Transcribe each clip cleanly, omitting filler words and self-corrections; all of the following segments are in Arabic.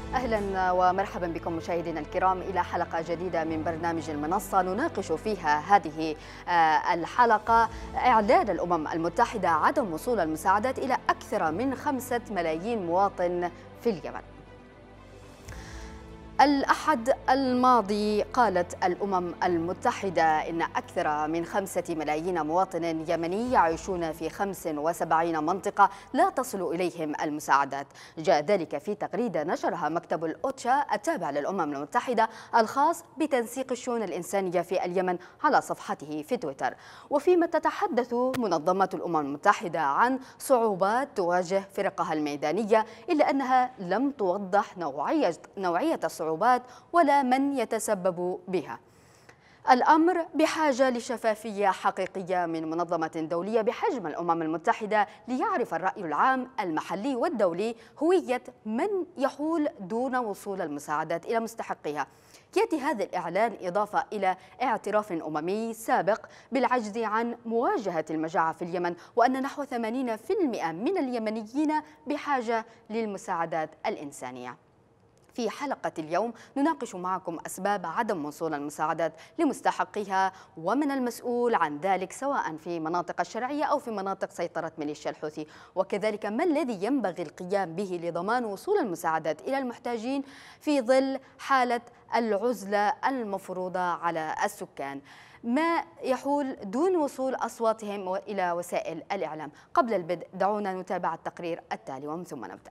أهلا ومرحبا بكم مشاهدينا الكرام إلى حلقة جديدة من برنامج المنصة نناقش فيها هذه الحلقة إعلان الأمم المتحدة عدم وصول المساعدات إلى أكثر من 5 ملايين مواطن في اليمن. الأحد الماضي قالت الأمم المتحدة إن أكثر من 5 ملايين مواطن يمني يعيشون في 75 منطقة لا تصل إليهم المساعدات. جاء ذلك في تغريدة نشرها مكتب الأوتشا التابع للأمم المتحدة الخاص بتنسيق الشؤون الإنسانية في اليمن على صفحته في تويتر. وفيما تتحدث منظمة الأمم المتحدة عن صعوبات تواجه فرقها الميدانية، إلا أنها لم توضح نوعية الصعوبات ولا من يتسبب بها. الأمر بحاجة لشفافية حقيقية من منظمة دولية بحجم الأمم المتحدة ليعرف الرأي العام المحلي والدولي هوية من يحول دون وصول المساعدات إلى مستحقيها. يأتي هذا الإعلان إضافة إلى اعتراف أممي سابق بالعجز عن مواجهة المجاعة في اليمن، وأن نحو 80% من اليمنيين بحاجة للمساعدات الإنسانية. في حلقة اليوم نناقش معكم أسباب عدم وصول المساعدات لمستحقيها ومن المسؤول عن ذلك سواء في مناطق الشرعية أو في مناطق سيطرة ميليشيا الحوثي، وكذلك ما الذي ينبغي القيام به لضمان وصول المساعدات إلى المحتاجين في ظل حالة العزلة المفروضة على السكان، ما يحول دون وصول أصواتهم إلى وسائل الإعلام. قبل البدء دعونا نتابع التقرير التالي ومن ثم نبدأ.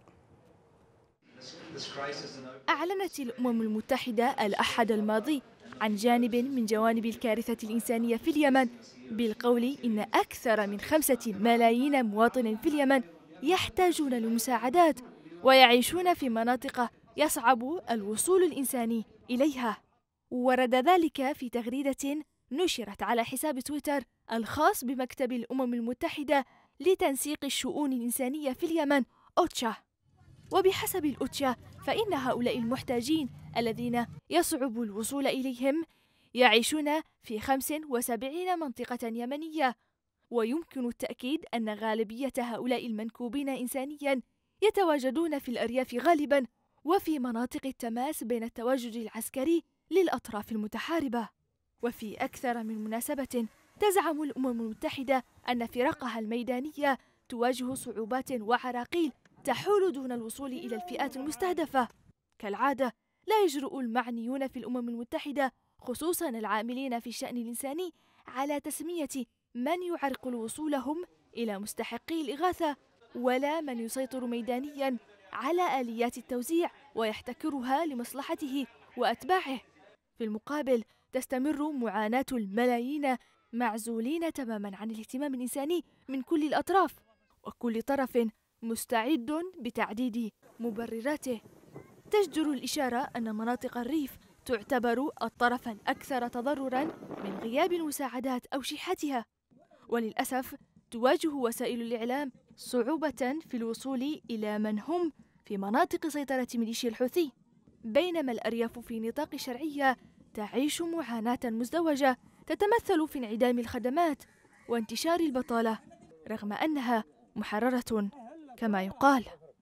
أعلنت الأمم المتحدة الأحد الماضي عن جانب من جوانب الكارثة الإنسانية في اليمن بالقول إن أكثر من 5 ملايين مواطن في اليمن يحتاجون للمساعدات ويعيشون في مناطق يصعب الوصول الإنساني إليها. ورد ذلك في تغريدة نشرت على حساب تويتر الخاص بمكتب الأمم المتحدة لتنسيق الشؤون الإنسانية في اليمن أوتشا. وبحسب الأوتشا فإن هؤلاء المحتاجين الذين يصعب الوصول إليهم يعيشون في 75 منطقة يمنية، ويمكن التأكيد أن غالبية هؤلاء المنكوبين إنسانياً يتواجدون في الأرياف غالباً وفي مناطق التماس بين التواجد العسكري للأطراف المتحاربة. وفي أكثر من مناسبة تزعم الأمم المتحدة أن فرقها الميدانية تواجه صعوبات وعراقيل تحول دون الوصول إلى الفئات المستهدفة. كالعادة لا يجرؤ المعنيون في الأمم المتحدة خصوصاً العاملين في الشأن الإنساني على تسمية من يعرقل وصولهم إلى مستحقي الإغاثة ولا من يسيطر ميدانياً على آليات التوزيع ويحتكرها لمصلحته وأتباعه. في المقابل تستمر معاناة الملايين معزولين تماماً عن الاهتمام الإنساني من كل الأطراف، وكل طرف مستعد بتعديد مبرراته. تجدر الإشارة أن مناطق الريف تعتبر الطرف الأكثر تضرراً من غياب المساعدات أو شحتها، وللأسف تواجه وسائل الإعلام صعوبة في الوصول إلى من هم في مناطق سيطرة ميليشيا الحوثي، بينما الأرياف في نطاق الشرعية تعيش معاناة مزدوجة تتمثل في انعدام الخدمات وانتشار البطالة رغم أنها محررة كما يقال.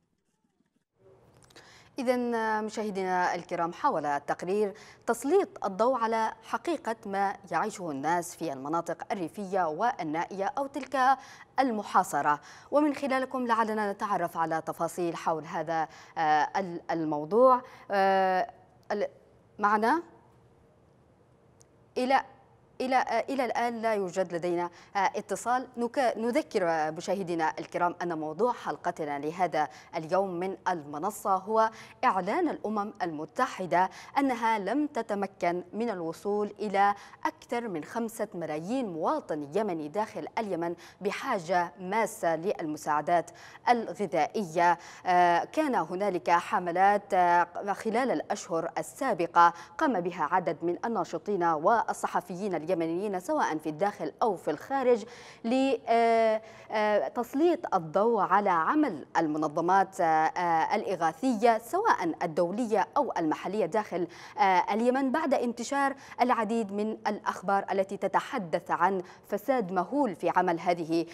إذن مشاهدينا الكرام، حاول التقرير تسليط الضوء على حقيقة ما يعيشه الناس في المناطق الريفية والنائية أو تلك المحاصرة، ومن خلالكم لعلنا نتعرف على تفاصيل حول هذا الموضوع. معنا إلى الآن لا يوجد لدينا اتصال. نذكر مشاهدينا الكرام أن موضوع حلقتنا لهذا اليوم من المنصة هو إعلان الأمم المتحدة أنها لم تتمكن من الوصول إلى أكثر من 5 ملايين مواطن يمني داخل اليمن بحاجة ماسة للمساعدات الغذائية. كان هنالك حملات خلال الأشهر السابقة قام بها عدد من الناشطين والصحفيين اليمنيين سواء في الداخل أو في الخارج لتسليط الضوء على عمل المنظمات الإغاثية سواء الدولية أو المحلية داخل اليمن بعد انتشار العديد من الأخبار التي تتحدث عن فساد مهول في عمل هذه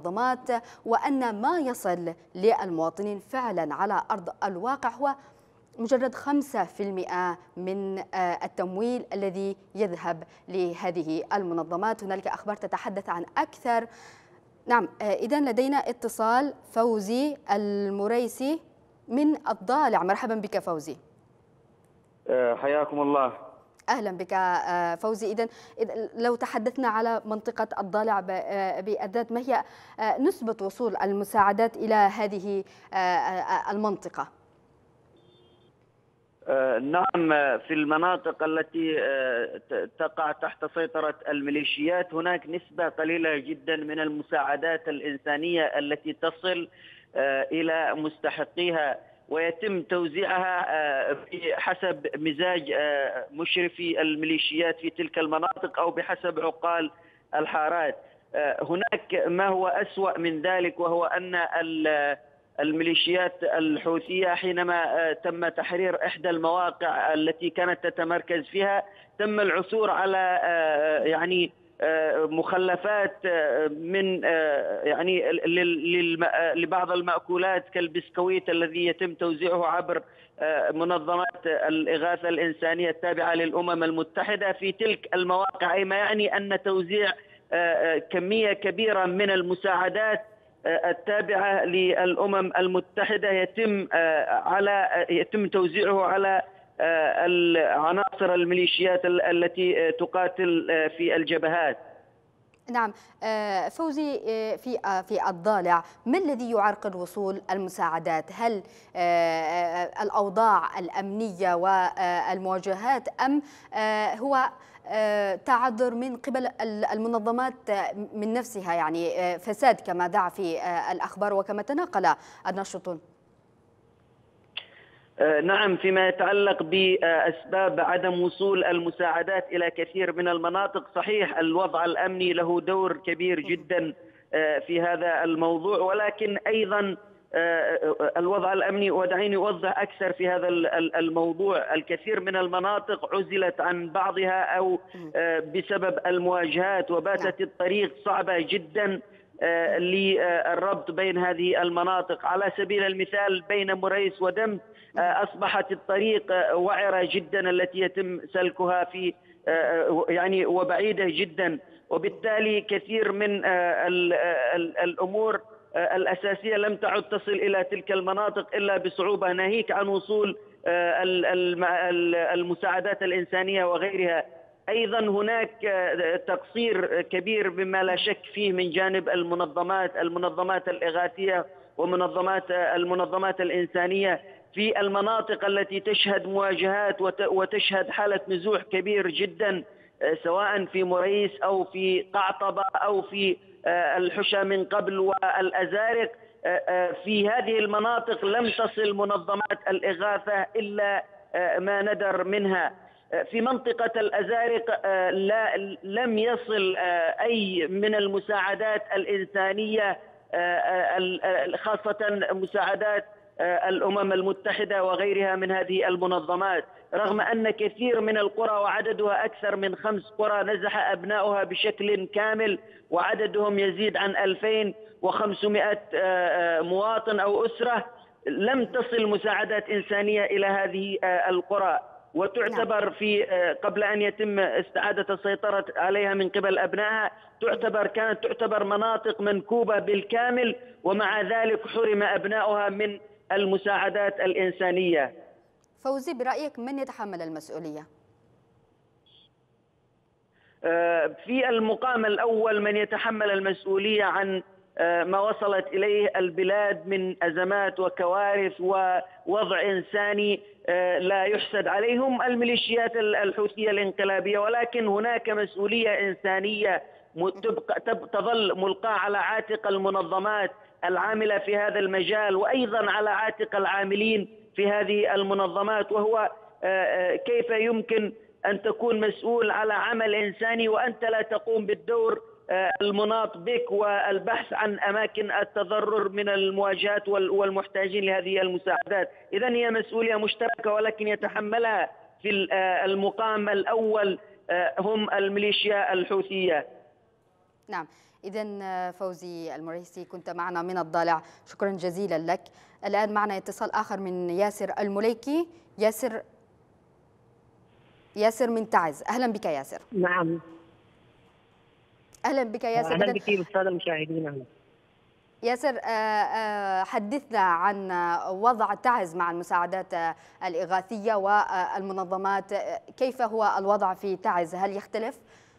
المنظمات، وأن ما يصل للمواطنين فعلا على أرض الواقع هو مجرد 5% من التمويل الذي يذهب لهذه المنظمات. هنالك أخبار تتحدث عن أكثر. نعم، إذن لدينا اتصال. فوزي المريسي من الضالع. مرحبا بك فوزي. حياكم الله. أهلا بك فوزي. إذن لو تحدثنا على منطقة الضالع بالذات، ما هي نسبة وصول المساعدات إلى هذه المنطقة؟ نعم، في المناطق التي تقع تحت سيطرة الميليشيات هناك نسبة قليلة جدا من المساعدات الإنسانية التي تصل إلى مستحقيها، ويتم توزيعها بحسب مزاج مشرفي الميليشيات في تلك المناطق أو بحسب عقال الحارات. هناك ما هو أسوأ من ذلك، وهو أن الميليشيات الحوثية حينما تم تحرير إحدى المواقع التي كانت تتمركز فيها، تم العثور على مخلفات من لبعض المأكولات كالبسكويت الذي يتم توزيعه عبر منظمات الإغاثة الإنسانية التابعة للأمم المتحدة في تلك المواقع، أي ما يعني أن توزيع كمية كبيرة من المساعدات التابعة للأمم المتحدة يتم توزيعه على عناصر الميليشيات التي تقاتل في الجبهات. نعم فوزي، في الضالع ما الذي يعرقل وصول المساعدات؟ هل الأوضاع الأمنية والمواجهات، أم هو تعذر من قبل المنظمات من نفسها، يعني فساد كما دعا في الأخبار وكما تناقل الناشطون؟ نعم، فيما يتعلق بأسباب عدم وصول المساعدات إلى كثير من المناطق، صحيح الوضع الأمني له دور كبير جدا في هذا الموضوع، ولكن أيضا الوضع الأمني، ودعيني أوضح أكثر في هذا الموضوع، الكثير من المناطق عزلت عن بعضها أو بسبب المواجهات، وباتت الطريق صعبة جدا للربط بين هذه المناطق. على سبيل المثال بين مريس ودمت أصبحت الطريق وعرة جدا التي يتم سلكها في وبعيدة جدا، وبالتالي كثير من الأمور الأساسية لم تعد تصل إلى تلك المناطق إلا بصعوبة، ناهيك عن وصول المساعدات الإنسانية وغيرها. أيضا هناك تقصير كبير مما لا شك فيه من جانب المنظمات الإغاثية المنظمات الإنسانية في المناطق التي تشهد مواجهات وتشهد حالة نزوح كبير جدا، سواء في مريس أو في قعطبة أو في الحشا من قبل والأزارق. في هذه المناطق لم تصل منظمات الإغاثة إلا ما ندر منها. في منطقة الأزارق لم يصل أي من المساعدات الإنسانية، خاصة مساعدات الأمم المتحدة وغيرها من هذه المنظمات، رغم أن كثير من القرى وعددها أكثر من 5 قرى نزح أبناؤها بشكل كامل، وعددهم يزيد عن 2500 مواطن أو أسرة، لم تصل مساعدات إنسانية إلى هذه القرى، وتعتبر قبل أن يتم استعادة السيطرة عليها من قبل أبنائها كانت تعتبر مناطق منكوبة بالكامل، ومع ذلك حرم أبنائها من المساعدات الإنسانية. فوزي، برأيك من يتحمل المسؤولية؟ في المقام الأول من يتحمل المسؤولية عن ما وصلت إليه البلاد من أزمات وكوارث ووضع إنساني لا يحسد عليهم الميليشيات الحوثية الانقلابية، ولكن هناك مسؤولية إنسانية تظل ملقاة على عاتق المنظمات العاملة في هذا المجال، وأيضا على عاتق العاملين في هذه المنظمات، وهو كيف يمكن أن تكون مسؤول على عمل إنساني وأنت لا تقوم بالدور المناط بك والبحث عن أماكن التضرر من المواجهات والمحتاجين لهذه المساعدات. إذن هي مسؤولية مشتركة، ولكن يتحملها في المقام الأول هم الميليشيا الحوثية. نعم، إذا فوزي المريسي كنت معنا من الضالع، شكرا جزيلا لك. الآن معنا اتصال آخر من ياسر المليكي. ياسر من تعز، أهلا بك ياسر. نعم، أهلا بك ياسر. أهلا بك بالسادة المشاهدين. ياسر، حدثنا عن وضع تعز مع المساعدات الإغاثية والمنظمات، كيف هو الوضع في تعز؟ هل يختلف؟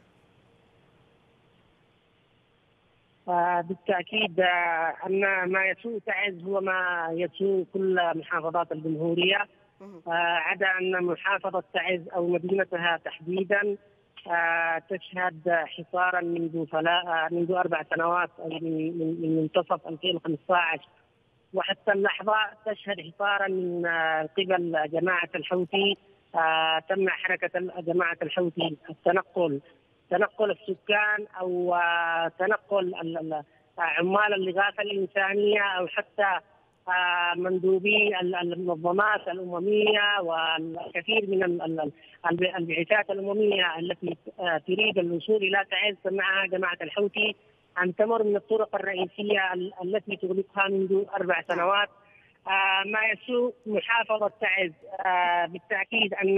بالتأكيد أن ما يسوء تعز هو ما يسوء كل محافظات الجمهورية، عدا أن محافظة تعز أو مدينتها تحديدا تشهد حصارا منذ 4 سنوات، أي من منتصف 2015 وحتى اللحظة تشهد حصارا من قبل جماعة الحوثي. تمنع حركة جماعة الحوثي تنقل السكان أو تنقل عمال الإغاثة الإنسانية أو حتى مندوبي المنظمات الأممية والكثير من البعثات الأممية التي تريد الوصول إلى تعز. تمنعها جماعة الحوثي أن تمر من الطرق الرئيسية التي تغلقها منذ 4 سنوات. ما يسوء محافظة تعز بالتأكيد أن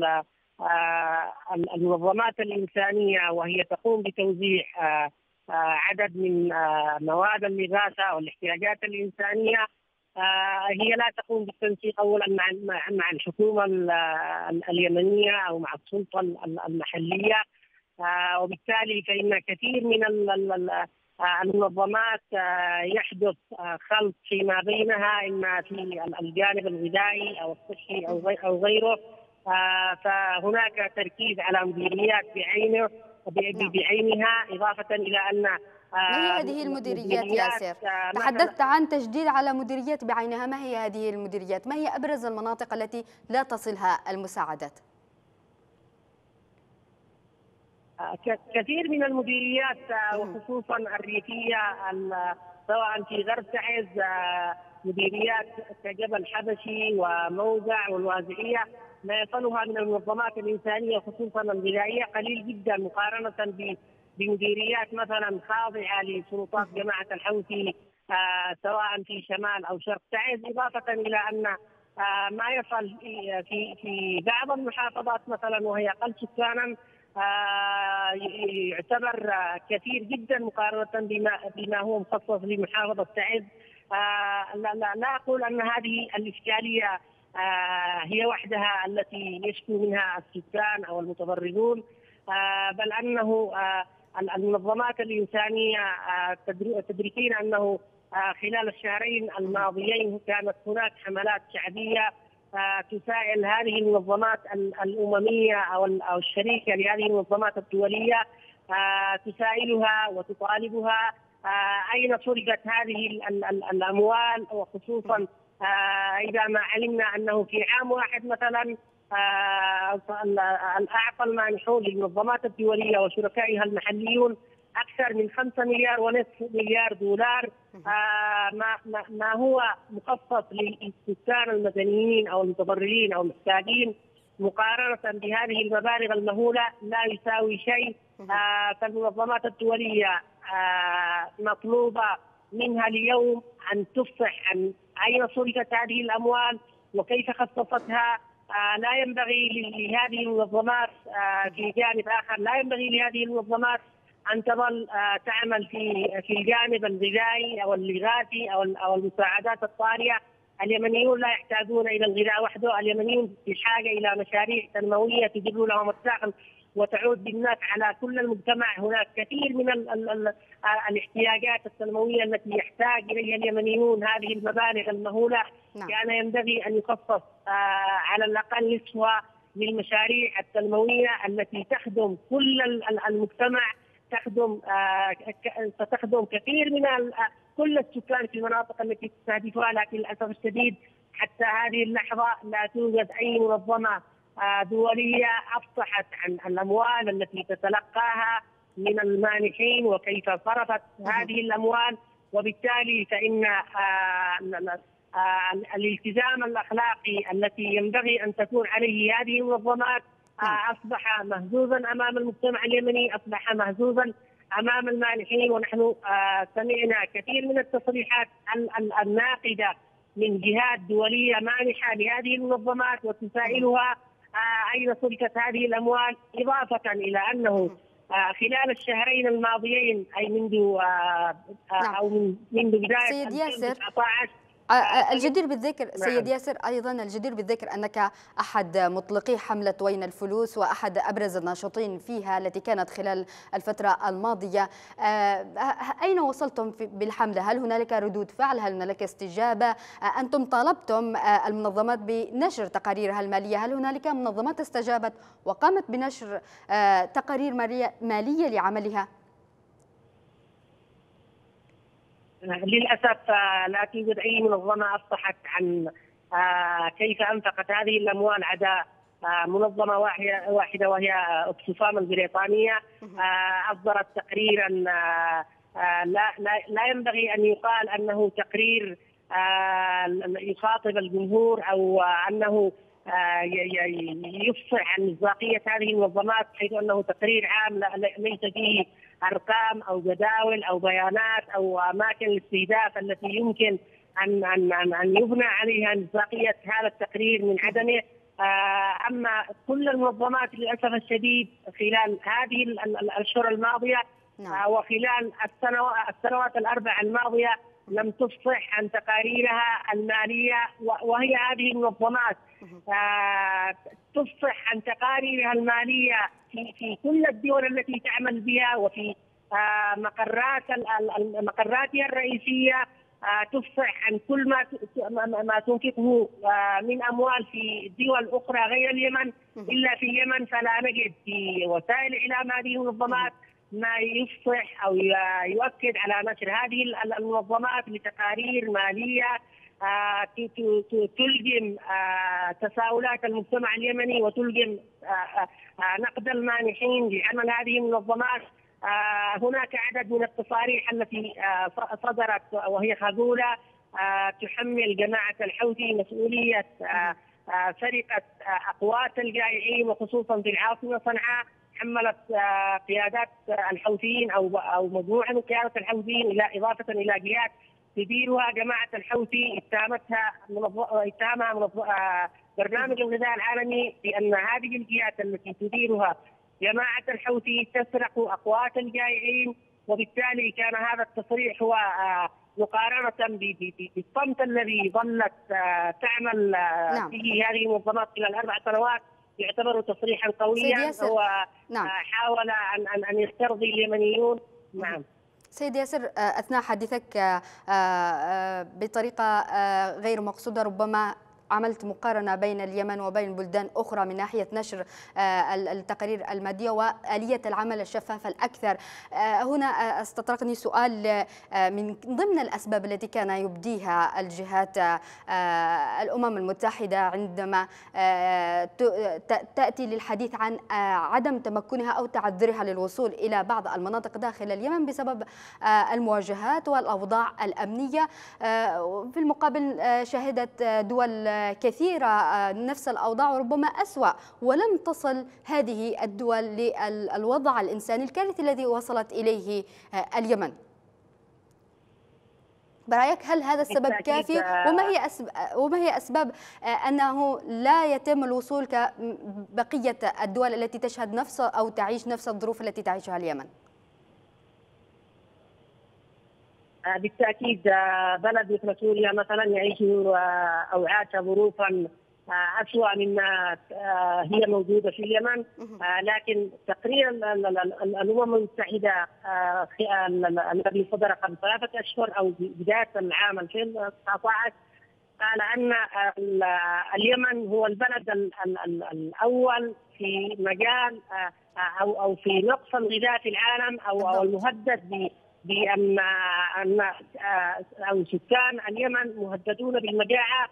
المنظمات الإنسانية وهي تقوم بتوزيع عدد من مواد الإغاثة والاحتياجات الإنسانية، هي لا تقوم بالتنسيق أولا مع الحكومة اليمنية أو مع السلطة المحلية، وبالتالي فإن كثير من المنظمات يحدث خلط فيما بينها، إما في الجانب الغذائي أو الصحي أو غيره. فهناك تركيز على مديريات بعينها، إضافة إلى أن ما هي هذه المديريات ياسر؟ تحدثت عن تشديد على مديريات بعينها، ما هي هذه المديريات؟ ما هي أبرز المناطق التي لا تصلها المساعدات؟ كثير من المديريات وخصوصا الريفية سواء في غرب تعز، مديريات كجبل حبشي وموزع والوازعية، ما يصلها من المنظمات الإنسانية خصوصا الغذائية قليل جدا مقارنة بمديريات مثلا خاضعة لسلطات جماعة الحوثي سواء في شمال أو شرق تعز. إضافة إلى أن ما يصل في بعض المحافظات مثلا وهي أقل سكانا يعتبر كثير جدا مقارنة بما هو مخصص لمحافظة تعز. لا أقول أن هذه الإشكالية هي وحدها التي يشكو منها السكان أو المتضررون، بل أنه المنظمات الإنسانية تدركين أنه خلال الشهرين الماضيين كانت هناك حملات شعبية تسائل هذه المنظمات الأممية أو الشريكة لهذه المنظمات الدولية، تسائلها وتطالبها أين صرفت هذه الأموال، وخصوصا إذا ما علمنا أنه في عام واحد مثلا أعطى المانحون للمنظمات الدولية وشركائها المحليون أكثر من 5 مليار ونصف مليار دولار، ما هو مخصص للسكان المدنيين أو المتضررين أو المحتاجين، مقارنة بهذه المبالغ المهولة لا يساوي شيء. فالمنظمات الدولية مطلوبة منها اليوم أن تفصح عن أين صرفت هذه الأموال وكيف خصصتها. لا ينبغي لهذه المنظمات في جانب آخر، لا ينبغي لهذه المنظمات أن تظل تعمل في الجانب الغذائي أو الإغاثي أو المساعدات الطارئة. اليمنيون لا يحتاجون إلى الغذاء وحده، اليمنيون بحاجة إلى مشاريع تنموية تجر لهم الدخل وتعود بالنفع على كل المجتمع. هناك كثير من الاحتياجات التنموية التي يحتاج إليها اليمنيون هذه المبالغ المهولة. كان ينبغي أن يخصص على الأقل نصفها للمشاريع التنموية التي تخدم كل المجتمع، ستخدم كثير من كل السكان في المناطق التي تستهدفها. لكن للأسف الشديد حتى هذه اللحظة لا توجد أي منظمة دولية أفصحت عن الأموال التي تتلقاها من المانحين وكيف صرفت هذه الأموال. وبالتالي فإن الالتزام الأخلاقي التي ينبغي أن تكون عليه هذه المنظمات أصبح مهزوزا أمام المجتمع اليمني، أصبح مهزوزا امام المانحين. ونحن سمعنا كثير من التصريحات الناقده من جهات دوليه مانحه لهذه المنظمات وتسائلها اين صرفت هذه الاموال، اضافه الى انه خلال الشهرين الماضيين اي منذ او منذ بدايه 2019 الجدير بالذكر سيد ياسر، أيضا الجدير بالذكر أنك أحد مطلقي حملة وين الفلوس وأحد أبرز الناشطين فيها التي كانت خلال الفترة الماضية. أين وصلتم بالحملة؟ هل هنالك ردود فعل؟ هل هنالك استجابة؟ أنتم طالبتم المنظمات بنشر تقاريرها المالية، هل هنالك منظمات استجابت وقامت بنشر تقارير مالية لعملها؟ للأسف لا توجد أي منظمة أفصحت عن كيف أنفقت هذه الأموال عدا منظمة واحدة وهي أكسفام البريطانية. أصدرت تقريرا لا ينبغي أن يقال أنه تقرير يخاطب الجمهور أو أنه يفصح عن مصداقية هذه المنظمات، حيث أنه تقرير عام ليس فيه أرقام أو جداول أو بيانات أو أماكن الاستهداف التي يمكن أن يبنى عليها مصداقية هذا التقرير من عدمه. أما كل المنظمات للأسف الشديد خلال هذه الأشهر الماضية وخلال السنوات الأربع الماضية لم تفصح عن تقاريرها المالية، وهي هذه المنظمات تفصح عن تقاريرها المالية في كل الدول التي تعمل بها وفي مقراتها الرئيسية. تفصح عن كل ما تنفقه من أموال في دول أخرى غير اليمن، إلا في اليمن فلا نجد في وسائل إعلام هذه المنظمات ما يفصح أو يؤكد على نشر هذه المنظمات لتقارير مالية تلجم تساؤلات المجتمع اليمني وتلجم نقد المانحين لعمل هذه المنظمات. هناك عدد من التصاريح التي صدرت وهي خذولة تحمل جماعة الحوثي مسؤولية سرقة أقوات الجائعين، وخصوصا في العاصمة صنعاء حملت قيادات الحوثيين أو مجموعة من قيادة الحوثيين إلى إضافة إلى جهات تديرها جماعة الحوثي اتهمها برنامج الغذاء العالمي بأن هذه الجهات التي تديرها جماعة الحوثي تسرق أقوات الجائعين. وبالتالي كان هذا التصريح هو مقارنة بالصمت الذي ظلت تعمل به هذه المنظمات خلال 4 سنوات يعتبر تصريحا قويا. هو حاول أن يسترضي اليمنيون. نعم سيد ياسر، أثناء حديثك بطريقة غير مقصودة ربما عملت مقارنة بين اليمن وبين بلدان أخرى من ناحية نشر التقارير المادية وآلية العمل الشفافة الأكثر. هنا استطرقني سؤال من ضمن الأسباب التي كان يبديها الجهات الأمم المتحدة عندما تأتي للحديث عن عدم تمكنها أو تعذرها للوصول إلى بعض المناطق داخل اليمن بسبب المواجهات والأوضاع الأمنية. في المقابل شهدت دول كثيرة نفس الأوضاع وربما أسوأ، ولم تصل هذه الدول للوضع الإنساني الكارثي الذي وصلت إليه اليمن. برأيك هل هذا السبب كافي؟ وما هي أسباب أنه لا يتم الوصول كبقية الدول التي تشهد نفس أو تعيش نفس الظروف التي تعيشها اليمن؟ بالتأكيد بلد مثل سوريا مثلا يعيش أو عاش ظروفا أسوأ مما هي موجودة في اليمن. لكن تقرير الأمم المتحدة الذي صدر قبل 3 أشهر أو بداية العام 2019 قال أن اليمن هو البلد الأول في مجال أو في نقص الغذاء في العالم أو المهدد بأن أو سكان اليمن مهددون بالمجاعة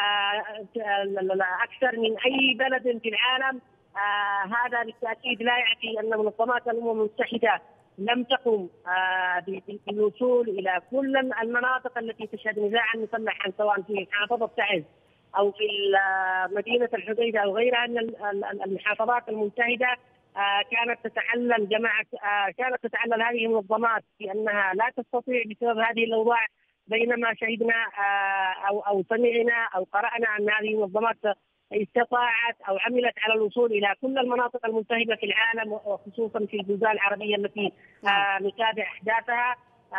أكثر من أي بلد في العالم. هذا بالتأكيد لا يعني أن منظمات الأمم المتحدة لم تقم بالوصول إلى كل المناطق التي تشهد نزاعا مسلحا، سواء في محافظة تعز أو في مدينة الحديدة أو غيرها من المحافظات الملتهبة. كانت تتعلل جماعة كانت تتعلل هذه المنظمات بأنها لا تستطيع بسبب هذه الأوضاع، بينما شهدنا أو سمعنا أو قرأنا أن هذه المنظمات استطاعت أو عملت على الوصول إلى كل المناطق الملتهبة في العالم، وخصوصا في البلدان العربية التي نتابع أحداثها.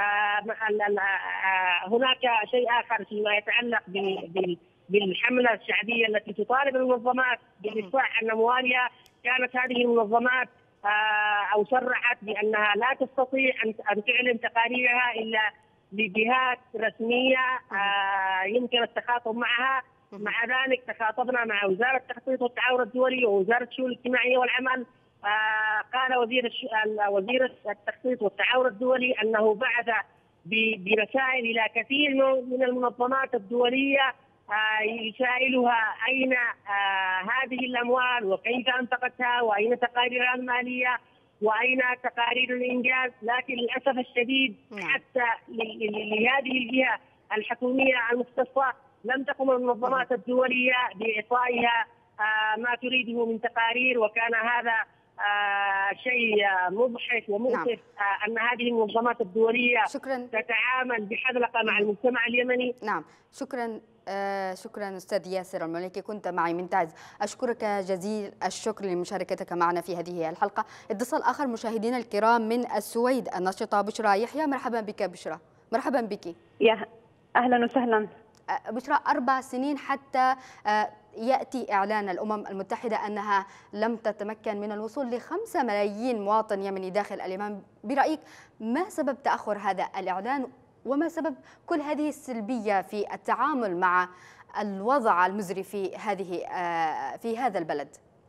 هناك شيء آخر فيما يتعلق بالحملة الشعبية التي تطالب المنظمات بالإدفاع عن أموالها. كانت هذه المنظمات أو صرحت بأنها لا تستطيع أن تعلن تقاريرها إلا لجهات رسمية يمكن التخاطب معها. مع ذلك تخاطبنا مع وزارة التخطيط والتعاون الدولي ووزارة الشؤون الاجتماعية والعمل. قال وزير التخطيط والتعاون الدولي أنه بعث برسائل إلى كثير من المنظمات الدولية يسائلها أين هذه الأموال وكيف أنفقتها وأين تقاريرها المالية وأين تقارير الإنجاز. لكن للأسف الشديد حتى لهذه الجهة الحكومية المختصة لم تقم المنظمات الدولية بإعطائها ما تريده من تقارير، وكان هذا شيء مضحك ومؤسف. أن هذه المنظمات الدولية تتعامل بحذلقة مع المجتمع اليمني. نعم، شكرا أستاذ ياسر المليكي، كنت معي من تعز. أشكرك جزيل الشكر لمشاركتك معنا في هذه الحلقة. اتصال آخر مشاهدينا الكرام من السويد، الناشطة بشرى يحيى. مرحبا بك بشرى. مرحبا بك. يا أهلا وسهلا. بشرى، 4 سنين حتى يأتي إعلان الأمم المتحدة أنها لم تتمكن من الوصول ل5 ملايين مواطن يمني داخل اليمن. برأيك ما سبب تأخر هذا الإعلان، وما سبب كل هذه السلبية في التعامل مع الوضع المزري في هذا البلد؟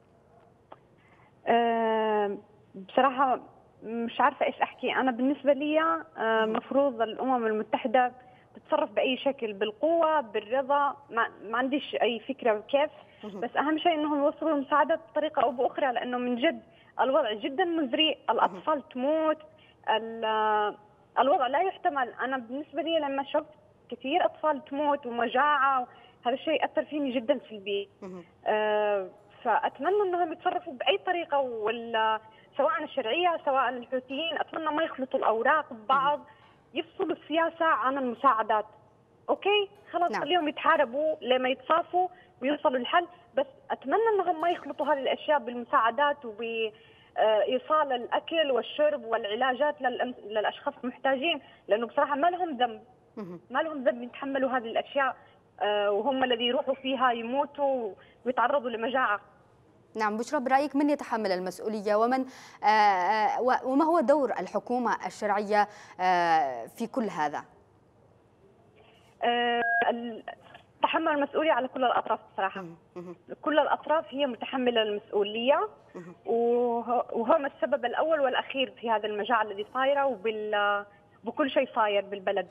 بصراحة مش عارفة إيش أحكي. أنا بالنسبة لي مفروض الأمم المتحدة تتصرف بأي شكل، بالقوة، بالرضا، ما عنديش أي فكرة كيف، بس أهم شيء أنهم يوصلوا المساعدات بطريقة أو بأخرى، لأنه من جد الوضع جدا مزري. الأطفال تموت، الوضع لا يحتمل. أنا بالنسبة لي لما شفت كثير أطفال تموت ومجاعة، هذا الشيء أثر فيني جدا سلبي. فأتمنى أنهم يتصرفوا بأي طريقة، سواء الشرعية سواء الحوثيين. أتمنى ما يخلطوا الأوراق ببعض، يفصلوا السياسة عن المساعدات. أوكي خلاص، خليهم يتحاربوا لما يتصافوا ويوصلوا الحل، بس أتمنى أنهم ما يخلطوا هذه الأشياء بالمساعدات وبإيصال الأكل والشرب والعلاجات للأشخاص المحتاجين، لأنه بصراحة ما لهم ذنب يتحملوا هذه الأشياء، وهم الذي يروحوا فيها يموتوا ويتعرضوا لمجاعة. نعم بشرى، برأيك من يتحمل المسؤولية وما هو دور الحكومة الشرعية في كل هذا؟ تحمل المسؤولية على كل الأطراف بصراحة. كل الأطراف هي متحملة المسؤولية، وهم السبب الأول والأخير في هذا المجاعة الذي صايرة وبكل شيء صاير بالبلد.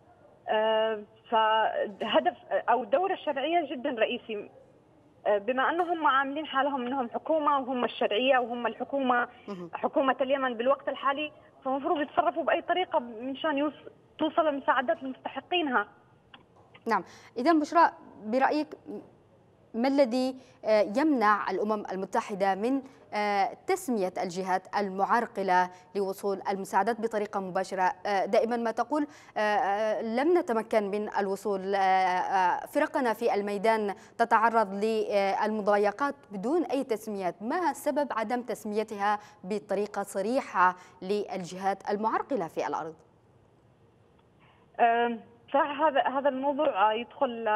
فهدف أو دور الشرعية جدا رئيسي، بما أنهم عاملين حالهم أنهم حكومة وهم الشرعية وهم الحكومة، حكومة اليمن بالوقت الحالي، فالمفروض يتصرفوا بأي طريقة منشان توصل المساعدات لمستحقينها. نعم، إذا بشرى برأيك ما الذي يمنع الأمم المتحدة من تسمية الجهات المعرقلة لوصول المساعدات بطريقة مباشرة؟ دائما ما تقول لم نتمكن من الوصول، فرقنا في الميدان تتعرض للمضايقات بدون أي تسميات. ما سبب عدم تسميتها بطريقة صريحة للجهات المعرقلة في الأرض؟ صراحة هذا الموضوع يدخل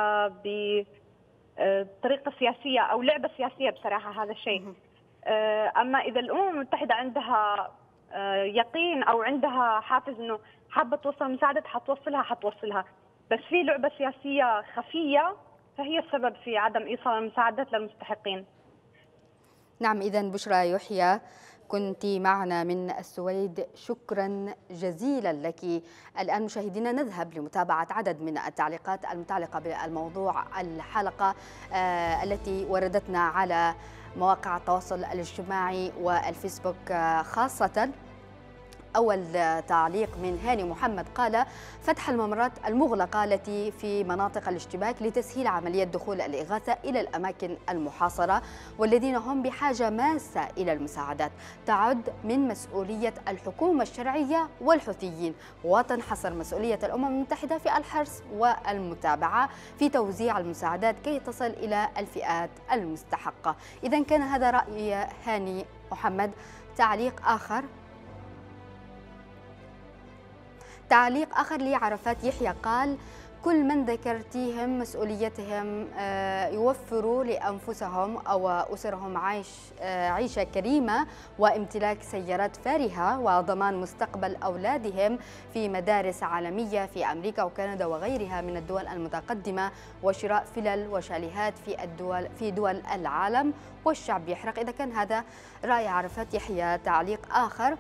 بطريقة سياسية أو لعبة سياسية بصراحة هذا الشيء. أما إذا الأمم المتحدة عندها يقين أو عندها حافز إنه حابة توصل المساعدات حتوصلها، بس في لعبة سياسية خفية فهي السبب في عدم إيصال المساعدات للمستحقين. نعم، إذا بشرى يحيى كنت معنا من السويد، شكرا جزيلا لك. الآن مشاهدينا نذهب لمتابعة عدد من التعليقات المتعلقة بالموضوع الحلقة التي وردتنا على مواقع التواصل الاجتماعي والفيسبوك خاصة. أول تعليق من هاني محمد قال: فتح الممرات المغلقة التي في مناطق الاشتباك لتسهيل عملية دخول الإغاثة إلى الأماكن المحاصرة والذين هم بحاجة ماسة إلى المساعدات تعد من مسؤولية الحكومة الشرعية والحوثيين، وتنحصر مسؤولية الأمم المتحدة في الحرص والمتابعة في توزيع المساعدات كي تصل إلى الفئات المستحقة. إذن كان هذا رأي هاني محمد. تعليق آخر لعرفات يحيى قال: كل من ذكرتيهم مسؤوليتهم يوفروا لأنفسهم أو أسرهم عيشة كريمة وامتلاك سيارات فارهة وضمان مستقبل أولادهم في مدارس عالمية في أمريكا وكندا وغيرها من الدول المتقدمة، وشراء فلل وشاليهات في دول العالم والشعب يحرق. إذا كان هذا رأي عرفات يحيى. تعليق آخر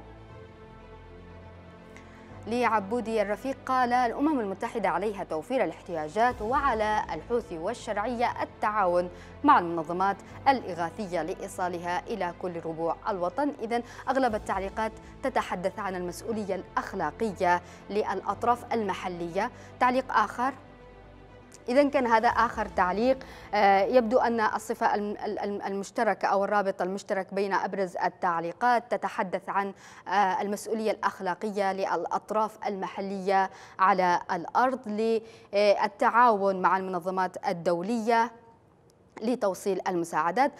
لعبودي الرفيق قال: الأمم المتحدة عليها توفير الاحتياجات وعلى الحوثي والشرعية التعاون مع المنظمات الإغاثية لإيصالها إلى كل ربوع الوطن. إذن أغلب التعليقات تتحدث عن المسؤولية الأخلاقية للأطراف المحلية. تعليق آخر. إذن كان هذا آخر تعليق. يبدو أن الصفة المشتركة أو الرابط المشترك بين أبرز التعليقات تتحدث عن المسؤولية الأخلاقية للأطراف المحلية على الأرض للتعاون مع المنظمات الدولية لتوصيل المساعدات.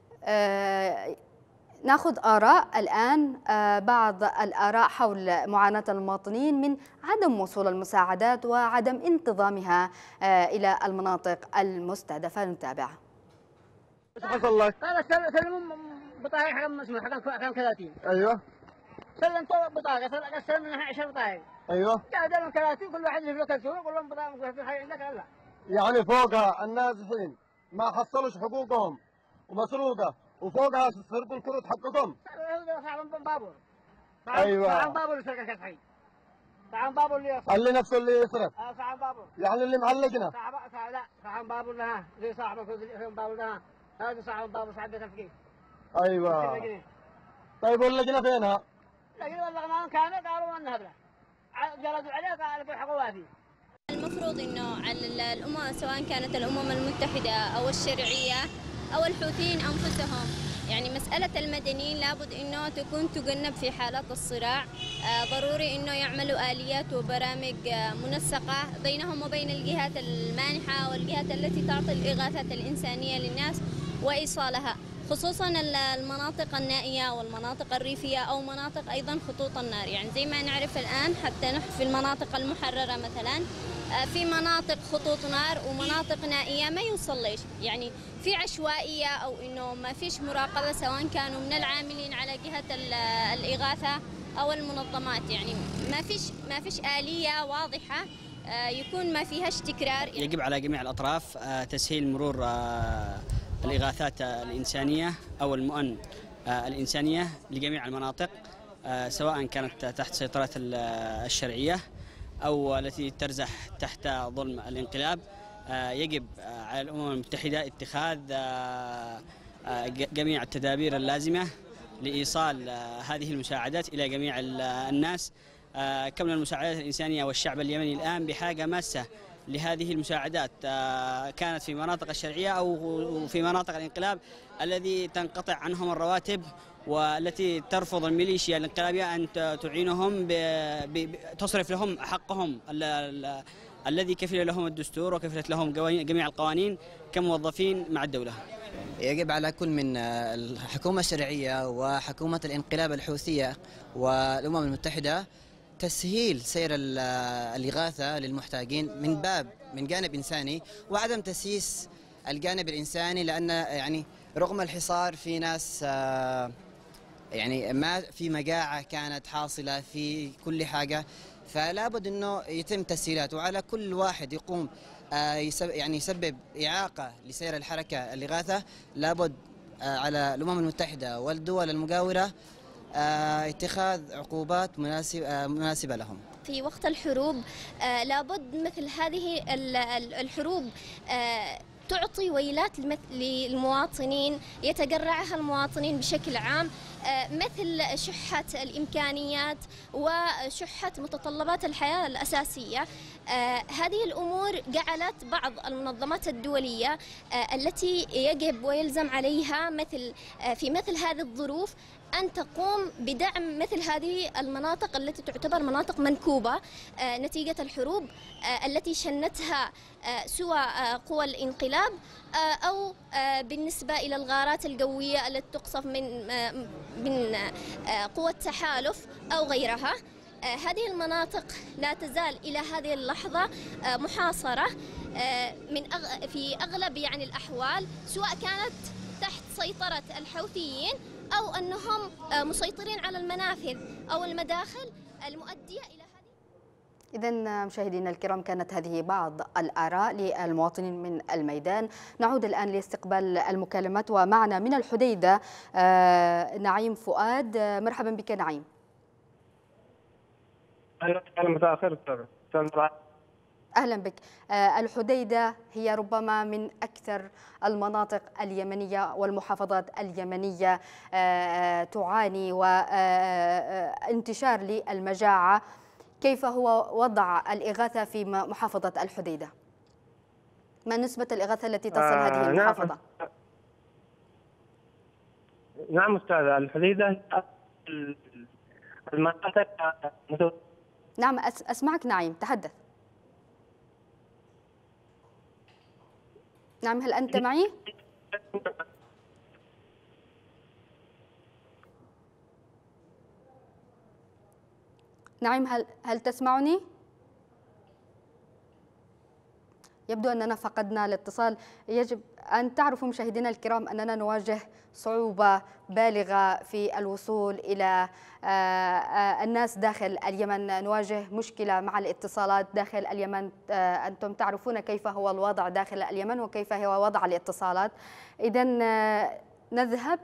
ناخذ آراء الآن، بعض الآراء حول معاناة المواطنين من عدم وصول المساعدات وعدم انتظامها إلى المناطق المستهدفة. نتابع. حصل لك؟ هذا سلموا بطاقة حق مسموح حق 30. ايوه. سلمت بطاقة سلم منها 10 بطايق. ايوه. جاء 30 كل واحد له كرتون وكل لهم بطاقة في حاجة عندك لا. يعني فوقها الناس الحين ما حصلوش حقوقهم ومسروقة وفوقها سرقوا الكروت حقكم. صاحب بابور. ايوه. صاحب بابور يسرق الحين. صاحب بابور اللي نفسه اللي يسرق. صاحب بابور. يعني اللي معلقنا. صاحب بابور لها زي صاحبك بابور لها. هذا صاحب بابور صاحب بيت الفقيه. ايوه. طيب واللجنة فينها؟ اللجنة بلغناهم كانوا قالوا انها هذا. جلدوا عليه قالوا بيحقوا فيه. المفروض انه على الامم سواء كانت الامم المتحدة او الشرعية أو الحوثيين أنفسهم، يعني مسألة المدنيين لابد أنه تكون تجنب في حالات الصراع. ضروري أنه يعملوا آليات وبرامج منسقة بينهم وبين الجهات المانحة والجهات التي تعطي الإغاثات الإنسانية للناس وإيصالها، خصوصا المناطق النائية والمناطق الريفية أو مناطق أيضا خطوط النار. يعني زي ما نعرف الآن حتى نحن في المناطق المحررة مثلا في مناطق خطوط نار ومناطق نائية ما يوصل ليش، يعني في عشوائية أو إنه ما فيش مراقبة سواء كانوا من العاملين على جهة الإغاثة أو المنظمات. يعني ما فيش آلية واضحة يكون ما فيهاش تكرار. يجب على جميع الأطراف تسهيل مرور الإغاثات الإنسانية أو المؤن الإنسانية لجميع المناطق، سواء كانت تحت سيطرة الشرعية أو التي ترزح تحت ظلم الانقلاب. يجب على الأمم المتحدة اتخاذ جميع التدابير اللازمة لإيصال هذه المساعدات إلى جميع الناس. كون المساعدات الإنسانية والشعب اليمني الآن بحاجة ماسة لهذه المساعدات، كانت في مناطق الشرعية أو في مناطق الانقلاب الذي تنقطع عنهم الرواتب والتي ترفض الميليشيا الانقلابية أن تعينهم تصرف لهم حقهم الذي كفل لهم الدستور وكفلت لهم جميع القوانين كموظفين مع الدولة. يجب على كل من الحكومة الشرعية وحكومة الانقلاب الحوثية والأمم المتحدة تسهيل سير الإغاثة للمحتاجين من جانب إنساني، وعدم تسييس الجانب الإنساني، لأن يعني رغم الحصار في ناس يعني ما في مجاعة كانت حاصلة في كل حاجة، فلا بد أنه يتم تسهيلات، وعلى كل واحد يقوم يعني يسبب إعاقة لسير الحركة الإغاثة لابد على الأمم المتحدة والدول المجاورة اتخاذ عقوبات مناسبة لهم. في وقت الحروب لابد مثل هذه الحروب تعطي ويلات للمواطنين يتجرعها المواطنين بشكل عام. مثل شحة الإمكانيات وشحة متطلبات الحياة الأساسية. هذه الأمور جعلت بعض المنظمات الدولية التي يجب ويلزم عليها في مثل هذه الظروف أن تقوم بدعم مثل هذه المناطق التي تعتبر مناطق منكوبة نتيجة الحروب التي شنتها سواء قوى الانقلاب أو بالنسبة إلى الغارات الجوية التي تقصف من قوى التحالف أو غيرها. هذه المناطق لا تزال إلى هذه اللحظة محاصرة في أغلب الأحوال، سواء كانت تحت سيطرة الحوثيين أو أنهم مسيطرين على المنافذ أو المداخل المؤدية إلى هذه. إذن مشاهدينا الكرام، كانت هذه بعض الآراء للمواطنين من الميدان. نعود الآن لاستقبال المكالمات، ومعنا من الحديدة نعيم فؤاد. مرحبا بك نعيم. مساء الخير أستاذ. أهلا بك. الحديدة هي ربما من أكثر المناطق اليمنية والمحافظات اليمنية تعاني وانتشار للمجاعة. كيف هو وضع الإغاثة في محافظة الحديدة؟ ما نسبة الإغاثة التي تصل هذه المحافظة؟ نعم أستاذة، الحديدة المناطق. نعم أسمعك نعيم، تحدث. نعم، هل أنت معي؟ نعيم، هل تسمعني؟ يبدو أننا فقدنا الاتصال. يجب أن تعرفوا مشاهدينا الكرام أننا نواجه صعوبة بالغة في الوصول إلى الناس داخل اليمن، نواجه مشكلة مع الاتصالات داخل اليمن. أنتم تعرفون كيف هو الوضع داخل اليمن وكيف هو وضع الاتصالات. إذن نذهب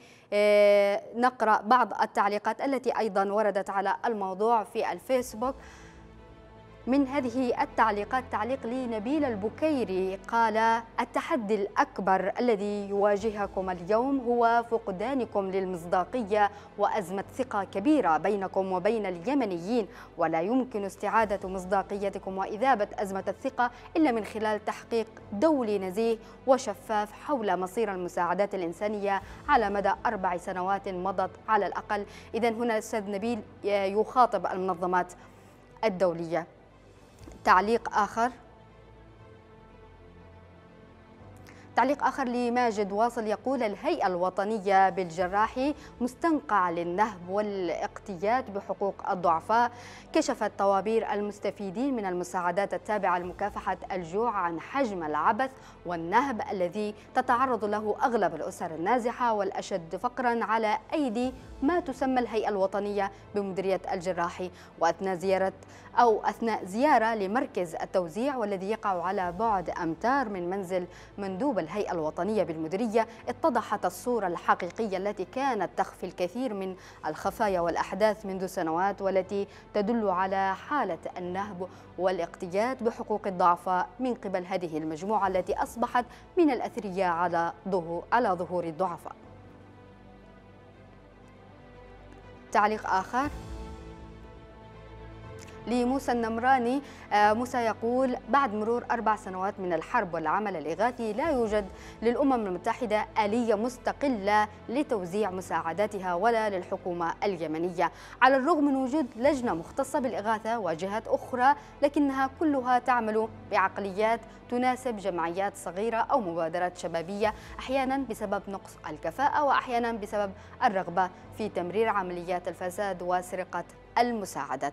لنقرأ بعض التعليقات التي أيضا وردت على الموضوع في الفيسبوك. من هذه التعليقات تعليق لنبيل البكيري، قال: التحدي الأكبر الذي يواجهكم اليوم هو فقدانكم للمصداقية وأزمة ثقة كبيرة بينكم وبين اليمنيين، ولا يمكن استعادة مصداقيتكم وإذابة أزمة الثقة إلا من خلال تحقيق دولي نزيه وشفاف حول مصير المساعدات الإنسانية على مدى 4 سنوات مضت على الأقل. إذن هنا أستاذ نبيل يخاطب المنظمات الدولية. تعليق آخر لماجد واصل يقول: الهيئة الوطنية بالجراحي مستنقع للنهب والاقتياد بحقوق الضعفاء. كشفت طوابير المستفيدين من المساعدات التابعة لمكافحة الجوع عن حجم العبث والنهب الذي تتعرض له أغلب الأسر النازحة والأشد فقرا على أيدي ما تسمى الهيئة الوطنية بمديرية الجراحي. أثناء زيارة لمركز التوزيع والذي يقع على بعد أمتار من منزل مندوب الهيئة الوطنية بالمديرية، اتضحت الصورة الحقيقية التي كانت تخفي الكثير من الخفايا والأحداث منذ سنوات، والتي تدل على حالة النهب والاقتياد بحقوق الضعفاء من قبل هذه المجموعة التي أصبحت من الأثرياء على ظهور الضعفاء. تعليق آخر لموسى النمراني. موسى يقول: بعد مرور 4 سنوات من الحرب والعمل الإغاثي لا يوجد للأمم المتحدة آلية مستقلة لتوزيع مساعداتها ولا للحكومة اليمنية، على الرغم من وجود لجنة مختصة بالإغاثة وجهات أخرى، لكنها كلها تعمل بعقليات تناسب جمعيات صغيرة أو مبادرات شبابية، أحيانا بسبب نقص الكفاءة وأحيانا بسبب الرغبة في تمرير عمليات الفساد وسرقة المساعدات.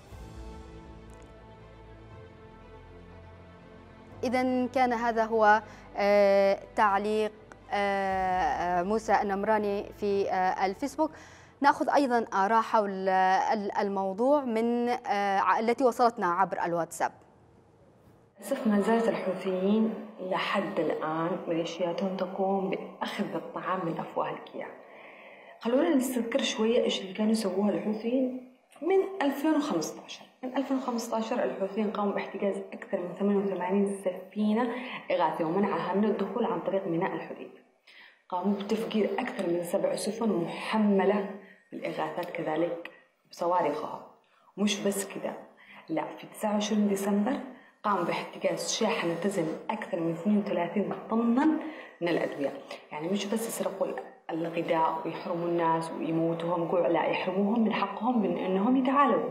إذن كان هذا هو تعليق موسى النمراني في الفيسبوك. نأخذ أيضا آراء حول الموضوع من التي وصلتنا عبر الواتساب. للأسف ما زالت الحوثيين لحد الآن ميليشياتهم تقوم بأخذ الطعام من أفواه الكيان. خلونا نستذكر شوية إيش اللي كانوا يسووها الحوثيين من 2015. من 2015 الحوثيين قاموا باحتجاز أكثر من 88 سفينة إغاثية ومنعها من الدخول عن طريق ميناء الحديدة. قاموا بتفجير أكثر من 7 سفن محملة بالإغاثات كذلك بصواريخها. مش بس كده، لا، في 29 ديسمبر قاموا باحتجاز شاحنة تزن أكثر من 32 طنا من الأدوية. يعني مش بس يسرقوا الغذاء ويحرموا الناس ويموتوهم جوع، لا، يحرموهم من حقهم بأنهم يتعالجوا.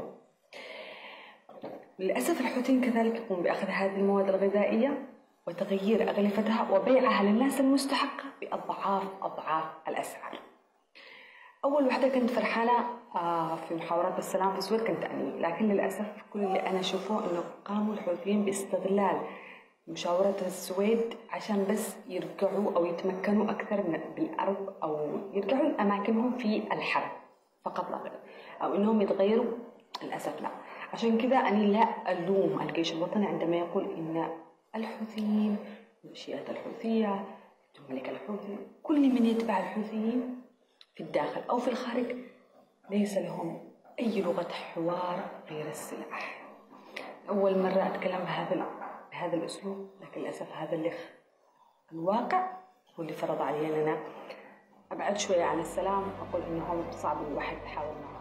للأسف الحوثيين كذلك يقوموا بأخذ هذه المواد الغذائية وتغيير أغلفتها وبيعها للناس المستحقة بأضعاف الأسعار. أول وحدة كنت فرحانة في محاورات السلام في السويد كنت أني، لكن للأسف كل اللي أنا أشوفه إنه قاموا الحوثيين باستغلال مشاورة السويد عشان بس يرجعوا أو يتمكنوا أكثر من بالأرض أو يرجعوا لأماكنهم في الحرب فقط لا غير، أو إنهم يتغيروا. للأسف لا. عشان كذا أنا لا ألوم الجيش الوطني عندما يقول إن الحوثيين، الميليشيات الحوثية، الملك الحوثي، كل من يتبع الحوثيين في الداخل أو في الخارج ليس لهم أي لغة حوار غير السلاح. أول مرة أتكلم بهذا الأسلوب، لكن للأسف هذا اللي الواقع واللي فرض علينا. أبعد شوية عن السلام، أقول إنه صعب الواحد يحاول معهم.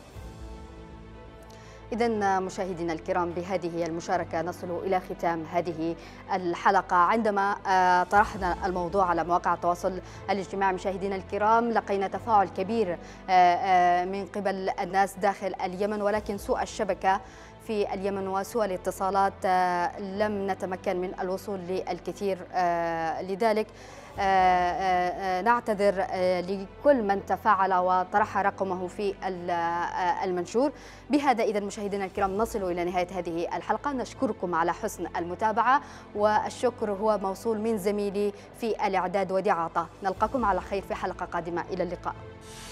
إذن مشاهدينا الكرام، بهذه المشاركة نصل إلى ختام هذه الحلقة. عندما طرحنا الموضوع على مواقع التواصل الاجتماعي مشاهدينا الكرام لقينا تفاعل كبير من قبل الناس داخل اليمن، ولكن سوء الشبكة في اليمن وسوء الاتصالات لم نتمكن من الوصول للكثير. لذلك نعتذر لكل من تفاعل وطرح رقمه في المنشور. بهذا إذن مشاهدينا الكرام نصل إلى نهاية هذه الحلقة. نشكركم على حسن المتابعة، والشكر هو موصول من زميلي في الإعداد ودي عطا. نلقاكم على خير في حلقة قادمة. إلى اللقاء.